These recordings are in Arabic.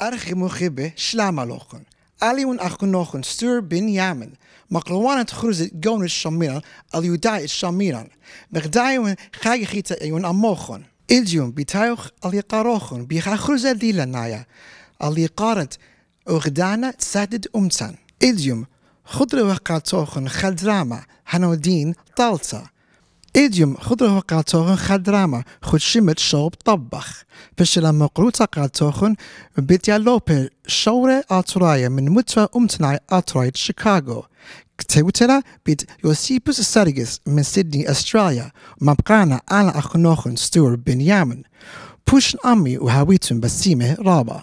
أرخي خبه شلام لوخن أليون أخنوخن ستور بنيامن مقلوانة خرزة جون الشميران اليوداي الشميران بغدايون خاي خيتا أيون أموخن إلجيون بتايوخ اليقاروخن بيخا خرزة ديلانايا اليقارت أغدانا تسدد أمتان إلجيوم خضر وقاتوخن خدراما هنودين طالتا إيديوم خضر وقاتوخن خدراما خد شمت شوب طبخ بشلا مقروطة قاتوخن بيتيالوبي شورة آترايا من متوى أمتناي آترايا شيكاغو كتبتلا بيت يوسيبوس سارجس من سيدني أستراليا مبقانا أنا أخنوخن ستور بنيامن بوشن أمي وهاويتن بسيمة رابا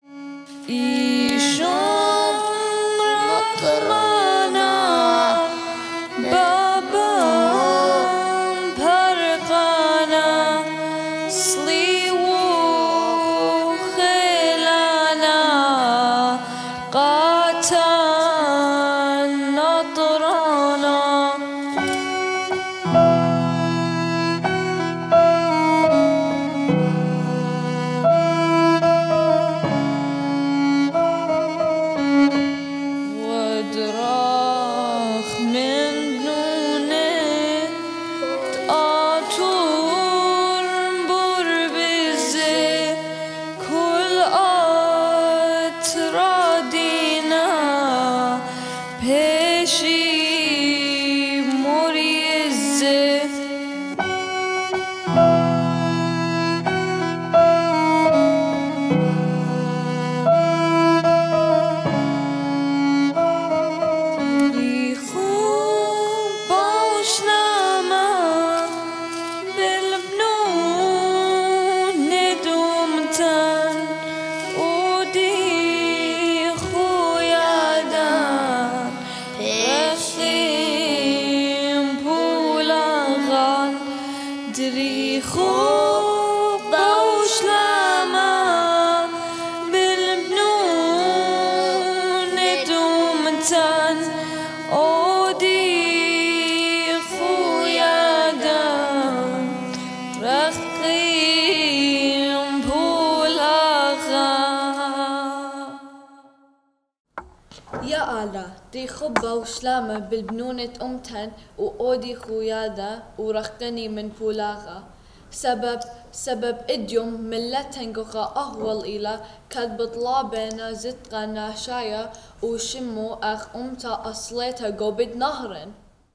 يا آلا دي خبة وشلامة بالبنونة أمتن وأودي خويادا ورخني من بولاغا سبب إديوم ملتنقغا أهول إلى كد بطلابنا زتقا ناشايا وشمو أخ أمتا أصليتا قوبد نهرن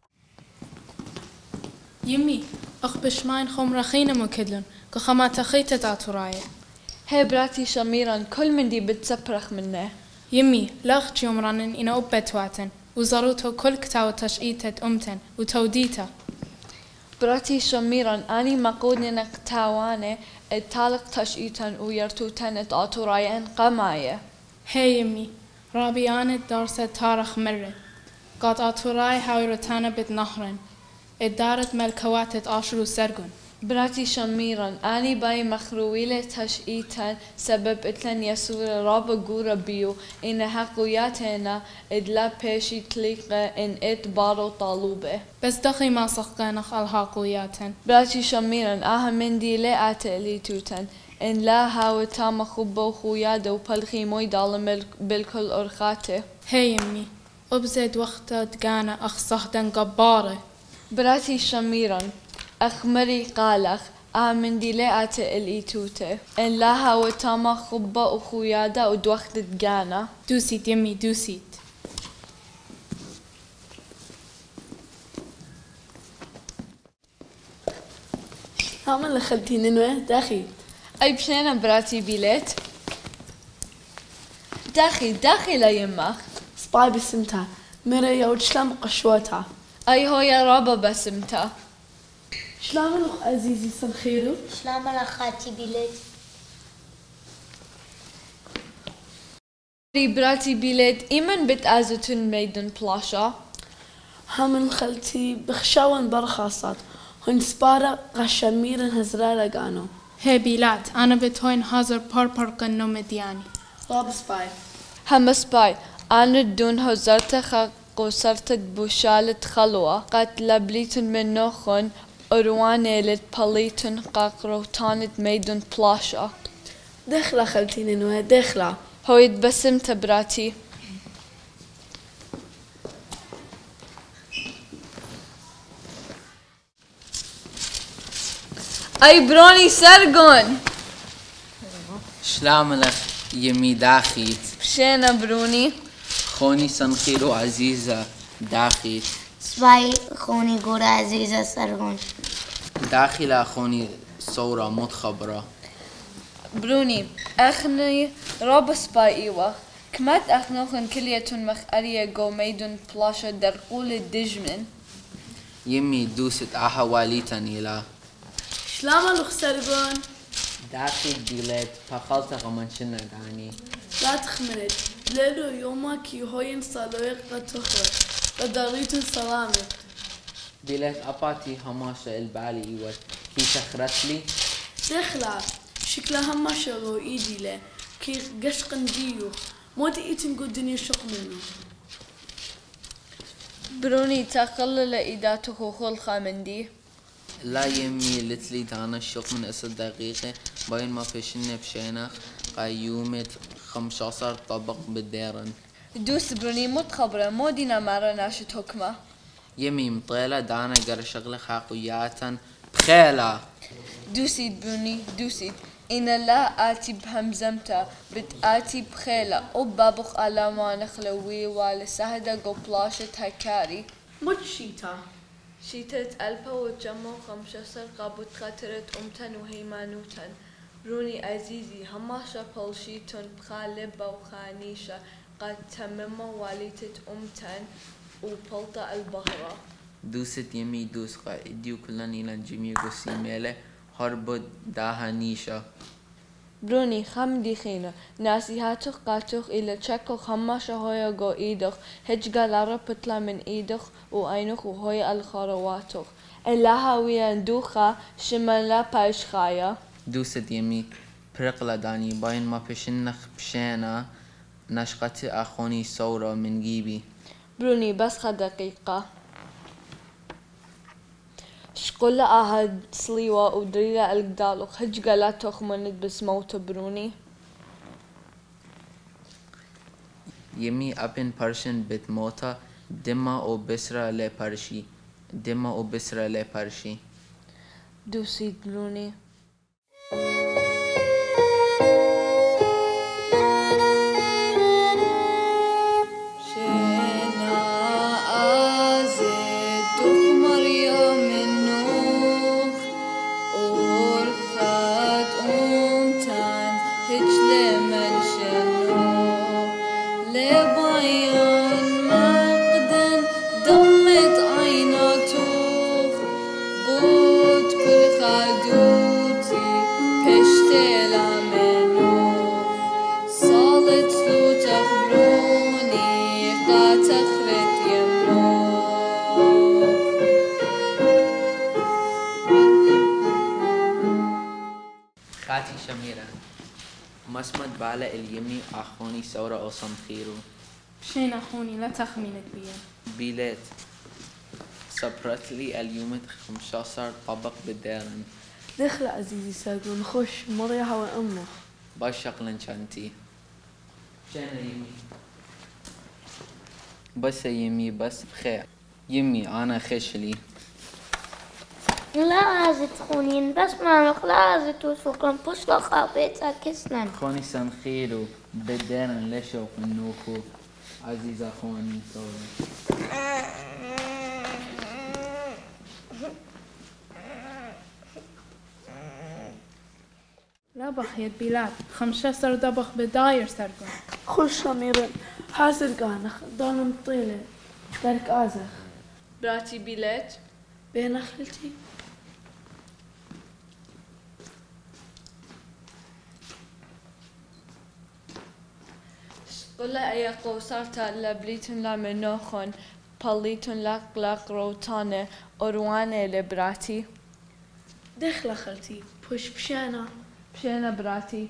يمي أخ بشماين خم رخينا مكدلن كخما تخيت تاتورايا هي براتي شميران كل من دي بتسبرخ منه يمي لاخت يوم رانن إنا أبتواتن وزاروتو كل كتاو تشئيتت أمتن وتوديتا براتي شميران أني مقودن قتاواني التالق تشئيتن ويرتوتن اتاتورايا قمايا هي يمي رابيان الدارسة تارخ مرة قاد آتوراي هاويرتانا بتنهرن الدارت ملكواتت آشرو سرقن براتي شميران أني باي مخرويلة تشئيتن سبب اتلن يسور رابا قورا بيو إن حقوياتنا ادلا بيشي تليقة إن اتبارو طالوبة بس دخي ما سقنخ الحقوياتن براتي شميران آها من دي لا أتقلي توتن إن لا هاو تام خبو خويادة وبالخي موي دالم بالكل أرخاته هي يمي أبزد وقتا دقانا أخ صهدن قبارة براتي شميران أخمري قالخ آمن دي لا أتقلي توته إن لا هاو تام خبو وخويادة ودوخت دقانا دوسيت يمي دوسيت هام اللي خلتيني نوه داخي أي بشينا براتي بيلت داخي لا يمخ سباي بسمتها مرة يود شلام قشوتها أي هو يا رابا بسمتها شلام الأخ عزيزي صنخيرو شلام الأخاتي بيلت براتي بيلت إيمن بتأزتن ميدن بلاشا هم خلتي بخشاون برخاصات هن سبارة غشميرن هزرالة قانو هي بيلات أنا بتوين هازر باربر قنو مدياني راب سباي هم سباي أنا دون هزرت قصرت بوشالة خلوة قد لبليتن من نوخن أرواني للبليتن قاقروتانت ميدن بلاشا دخلة خلتيني نوه دخلة هو يتبسمت براتي. أي بروني سرقون شلاملك يمي داخيت بشينا بروني خوني سنخيرو عزيزة داخيت سباي خوني قورة عزيزة سرغون داخلة خوني صورة متخبرة بروني أخني راب سباي إيوة كمات أخنوخن كليتون مخأرية جو ميدون بلاشة درقول الدجمن يمي دوست أحواليتن إلى شلام لو سرغون داخل ديلت فخلت غمان شنة داني لا تخمرت ليلو يومك يهوين صالويق قطخر قدريتن سلامت ديلت أباتي هماشة البالي إيوة كي تخرت لي دخلا شكلها ما شغو إيدي له كي قشقن ديوخ مود إيتن قدني شق منه بروني تقلل إيداتك خلقة من دي لا يمي لتلي دانا الشوق من أسد دقيقة باين ما فيشن بشينا قيومة 15 طبق بالديرن دوس بروني متخبرة مو دينا مرة ناشت حكمة يمي مطيلة دانا قر شغل خاقوياتا بخيلة دوسيد بروني دوسيد إن لا آتي بهمزمتا بتآتي بخيلة وبابخ على ما نخلوي والسهدة قو بلاشة هكاري مود شيتا شيتت ألبا وجمو 15 قابوت خاطرت أمتن وهيمانوتن روني عزيزي هماشا بلشيتن بخالبة وخانيشة قد تمم واليتت أمتن وبلطة البهرة دوست يمي دوس قائديو كلن إلى جميع قسيميلة هربت داها نيشة بروني خم ديخينا ناسي هاتوخ قاتوخ إلى تشكو خماشا هويا قو إيدوخ هج قلارة بطلع من إيدوخ وأينوخ وهويا الخرواتوخ إلاها ويا ندوخا شمالا باش خايا دوست يمي برقلة داني باين ما بشنخ بشينا نشقت أخوني صورة من جيبي بروني بس دقيقة شقول أهد سليوة ودريلة القدالوخ هج قلاتوخ منت بسموت بروني يمي أبن برشن بيت موتا دما أو بسرة لبرشي دما أو بسرة لبرشي دوسيد بروني خاتي شميرة مسمت بالا اليمي أخوني صورة أو صمخيرو بشينا خوني لا تخمينك بيا بيلت صبرت لي اليوم 15 طبق بالديرن دخل عزيزي سرغون خوش مريحة وأمه باش شغلن شانتي شانا يمي بس يمي بس بخير يمي أنا خشلي لا عازت خونين بس ما لا عازت وسوقن بوش لا خابيتا كسنن خوني سنخيرو بالديرن لشوق النوكو عزيزة خوني صورة لا بخيت بلاد 15 طبق بداير سرقون خوش شميرا حاسر قانخ دون طيلة دارك آزخ براتي بيلات بين أخلتي قل أي قوسارتا لبليتن لا منوخن باليتن لاق روتانة أروانة لبراتي دخل خلتي بوش بشانا بشينا براتي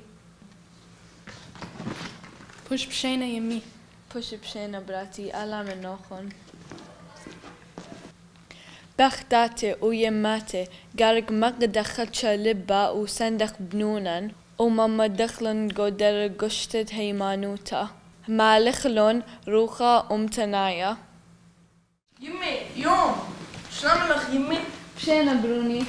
بوش بشينا يمي بوش بشينا براتي ألا منوخن بختاتي ويماتي قارق مق دخلت لبا وسندق بنونا وماما دخلن قدر قشتت هيمانوتا مالخلون روخا أمتنايا يمي يوم شلون لك يمي؟ بشينا بروني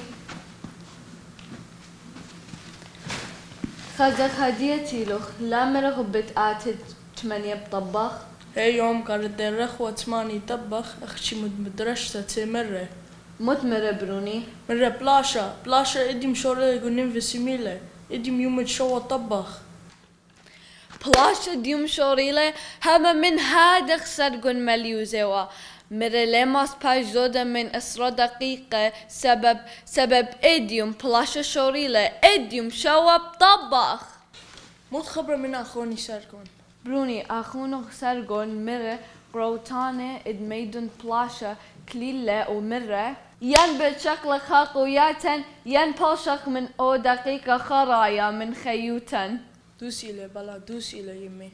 خزق هديتي لخ لا مرغبت آتت 8 بطبخ هي يوم قالت الرخ وثماني طبخ اخشي مدرسة مرة متمرة بروني مرة بلاشا ادي مشورة يقولين في سميلة ادي يوم شو طبخ بلاشا ديوم شوريلة هما من هادخ سرقن مليوزيوا مرة لماس باش زودة من اسرة دقيقة سبب اديوم بلاشا شوريلة اديوم شو بطبخ مو خبرة من اخوني سرقن بروني اخونو سرقن مرة روتانة ادميدن بلاشا كليلة ومرة ين بشكل خاقوياتن ين بوشخ من او دقيقة خرايا من خيوتن دوسي له بلا دوسي له يمي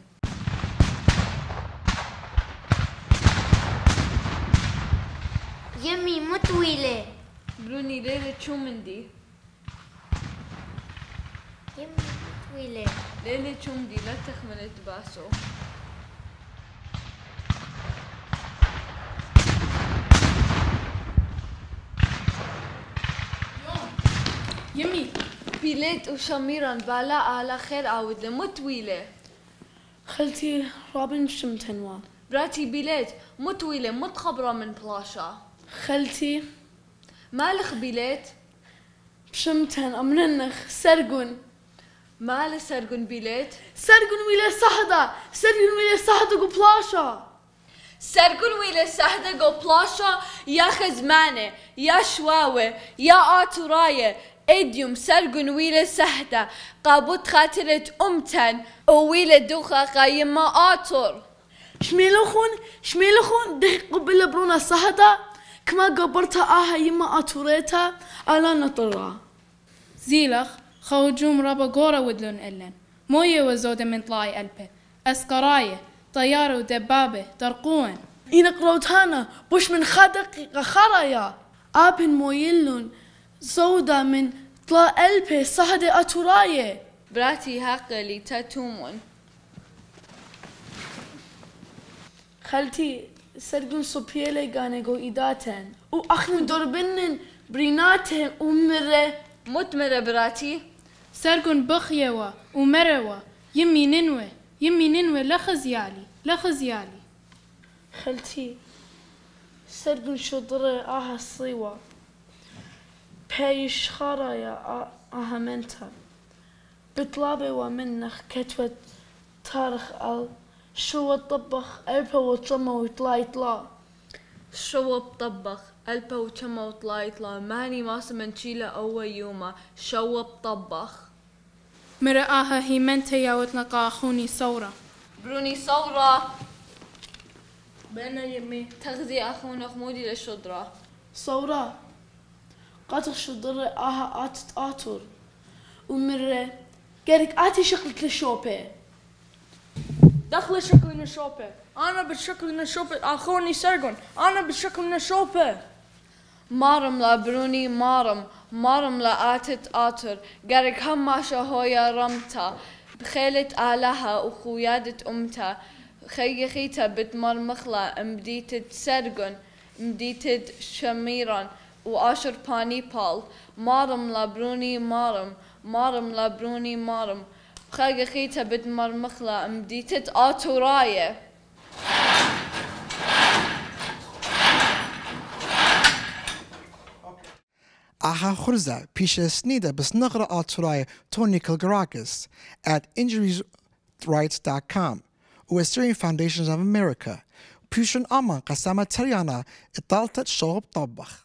يمي مو طويلة. بروني ليلة شو مندي يمي مو طويلة. ليلة شو مندي لا تخمن تباسو يمي بيليت وشميرا بالا على خير عاود مو طويلة خلتي رابن شمتنوان براتي بيليت مو طويلة مو تخبرة من بلاشا خلتي مالخ بيليت بشمتن امننخ سرقن مال سرقن بيليت سرقن ويلي صحدا قو بلاشا سرقن ويلة سهدة قو بلاشا يا خزمانة يا شواوة يا آتوراية اديوم سرقن ويلة سهدة قابوت خاطرت أمتن وويلة دوخة قايمة آتور شميلخون دقيق قبل برونا صحدا كما قبرتها آها يما آتوريتا على نطرها زيلخ خوجوم رابا قورا ودلون إلن موية وزودة من طلاي ألبه أسكراية طيارة ودبابة ترقون إنك روتانا بوش من دقيقة خرايا آبن مويلون زودة من طلا ألبه صحدا آتوراية براتي هاقلي تاتومون خالتي سرقن سوبيلي غانيغو إيداتن وأخن دوربنن بريناتهم ومرة متمرة براتي سرقن بخيوا ومروا يمي ننوي لخزيالي خالتي سرقن شضرة آها الصيوة بيش خرايا آها منتا بطلابي ومنخ كتوة تاريخ شو الطبخ ألبا وطمة وطلا شو بطبخ ألبا وشما وطلا ماني ماسا من شيلة أول يوما شو بطبخ مرآها هي منتا ياوتنا قاخوني صورة بروني صورة بينا يمي تغذي أخونا خمودي للشدرة صورة قاتل شضرة آها آتت آتور ومرة قالك آتي شقلك للشوبة دخل شكل نشوبة أنا بالشكل نشوبة أخوني سرقن أنا بالشكل نشوبة مارم لا بروني مارم لا آتت آتر قارك هم ماشا هويا رمتا بخيلة آلها وخويادة أمتا خيخيتا بتمرمخلا مديتت سرقن مديتت شميران وآشر باني بال مارم لا بروني مارم لا بروني مارم خيخيتا بتمرمخلا مديتت آتوراية Aha Khurza, Pisha Snida, Besnagra Alturaya, Tony Kilgarakis at injuriesrights.com, Western Foundations of America, Pushan Amma, Kasama Tariana, Italtat Shob Tabach.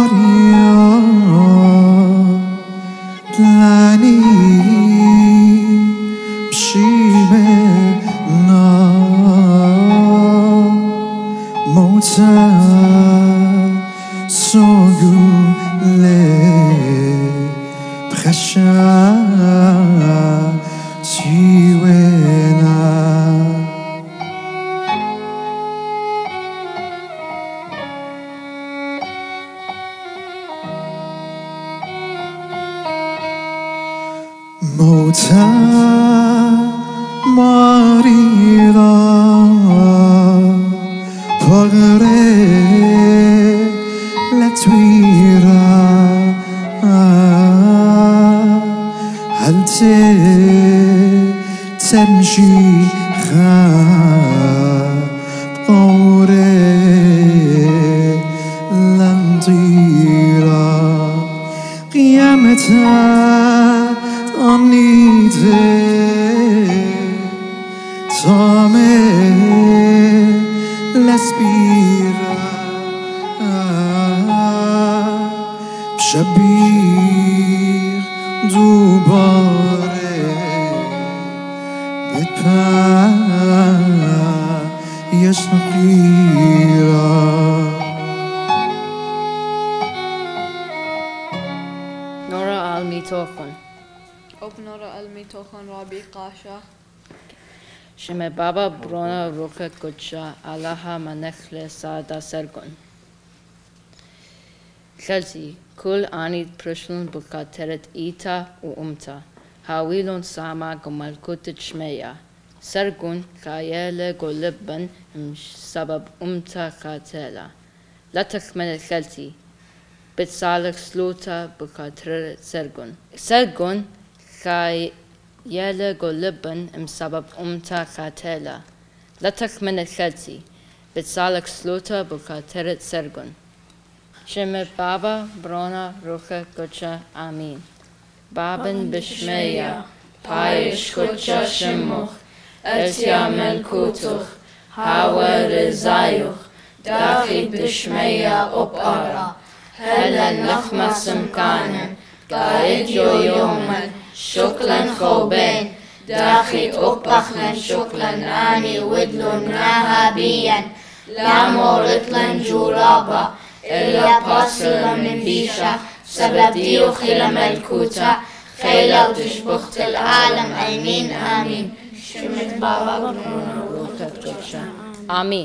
Maria Tlani sogule prasha tiwena Mota marira pagare la tuira هل تمشي بقوري لنطيرا قيامتها أنيته تامه لسبيرا بشبير دوباره بتپا يشنقيرا نورا الميتوخن أبنور الميتوخن رابي قاشا شم بابا برونا روخ كوتشا الله منخل سادا سرگون خلتي كل آني برشلون بخاطرت إيتا وأمتا هاويلون ساما قمالكوت شميا سرگون خايلة قلبن سبب أمتا خاتلا لا تخمل خلتي بتسالك سلوتا بخاطر سرگون خايلة قلبن سبب أمتا خاتلا لا تخمل خلتي بتسالك سلوتا بخاطر سرگون شم بابا برونا روخ كوتشا آمين بابن بشمية بايش كوتشا شموخ أتيا ملكوتوخ هاوى رزايوخ داخي بشمية أبقرا هلا نخمة سمكانن قايد يوما شكلا خوبين داخي أبخلن شكلا آني ودلن ناهابيا لا مورتلن جورابا إلا باصلا من بيشا سبب ديو خيل ملكوتا خيلا وتشبخت العالم آمين آمين شمت بابا برونا روخت كوتشا آمين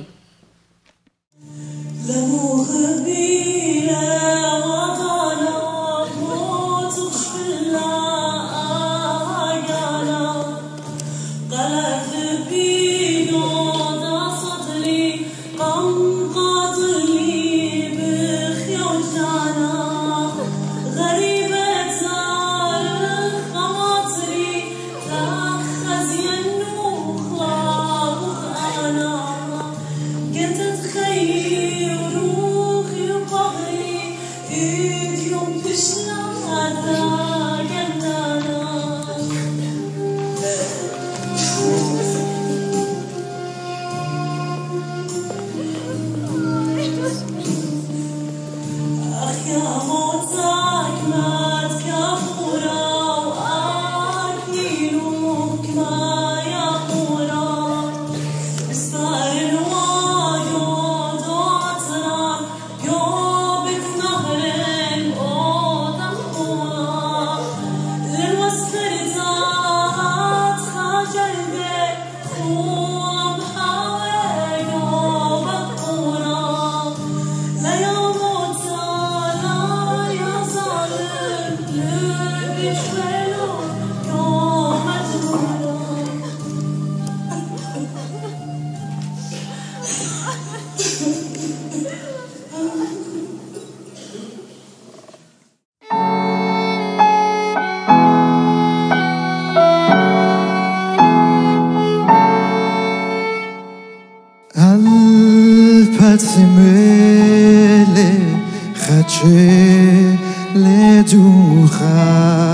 Alpatimele khache le ducha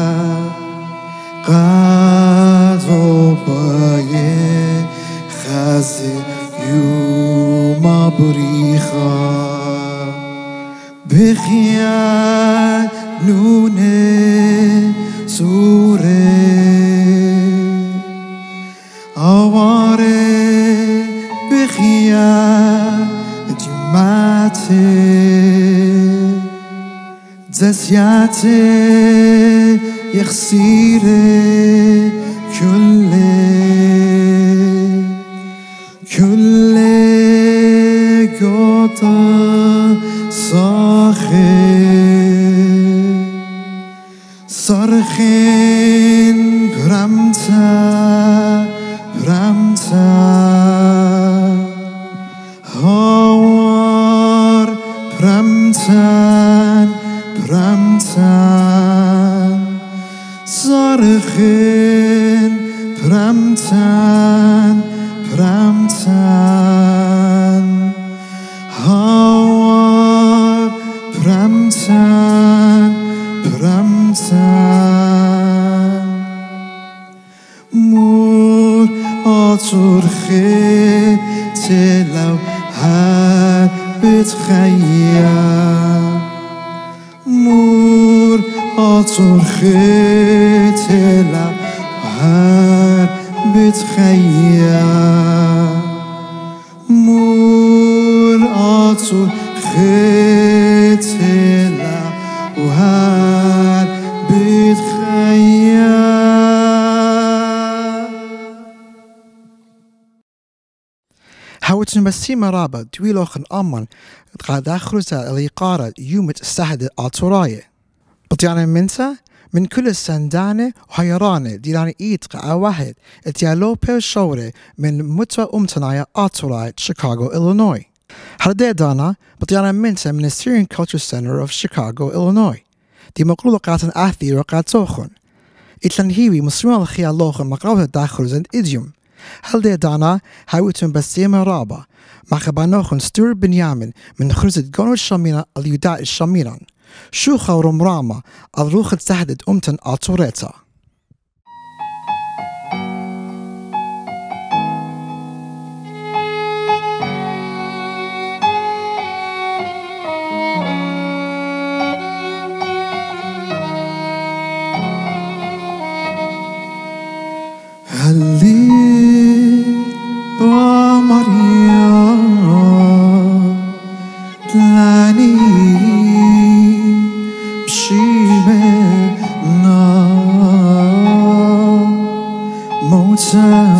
qadro baye khazi yuma bricha bikhia nune sure aware bikhia Mate زسياتي يخسير كل قطع صرخين برمتا هوار برمتان صرخين برمتان هوار برمتان مور آتورخي تلو هر بتخيا مور آتورخي تلو هر بتخيا مور آتورخي تلو هر بتخيا. هاوتن بسيمة رابا دويلوخن أمان تقادا خروزا اللي قارة يومت السحد آتوراية بطيانا منتا من كل السندانة وحيرانة ديراني إيتقا واحد اتيالو بير شوري من متوى أمتنايا آتوراية شيكاغو إلينوي هردي دانا بطيانا منتا من Syrian Culture Center of Chicago, Illinois دي مقلوبة قاتن آثي وقاتوخن إتلان هيوي مصرون الخيالوخن مقاوة داخروزن إديوم هل دي دانا هاوتن بسيمة رابا مخبانوخن ستور بنيامن من خرزة جونو الشامينا اليوداء الشاميران شوخا ورمراما الروخ تحدد أمتن آتوريتا هلي بماريا تلاني بشيمنا موتا